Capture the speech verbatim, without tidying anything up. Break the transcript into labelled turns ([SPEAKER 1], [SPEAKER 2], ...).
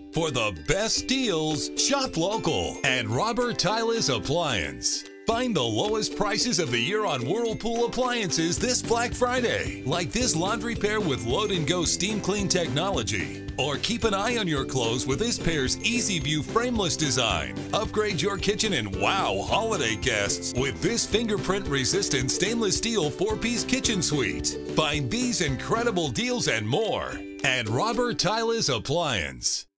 [SPEAKER 1] For the best deals, shop local at Robert Tylisz Appliance. Find the lowest prices of the year on Whirlpool appliances this Black Friday, like this laundry pair with Load and Go steam clean technology. Or keep an eye on your clothes with this pair's Easy View frameless design. Upgrade your kitchen and wow holiday guests with this fingerprint resistant stainless steel four-piece kitchen suite. Find these incredible deals and more at Robert Tylisz Appliance.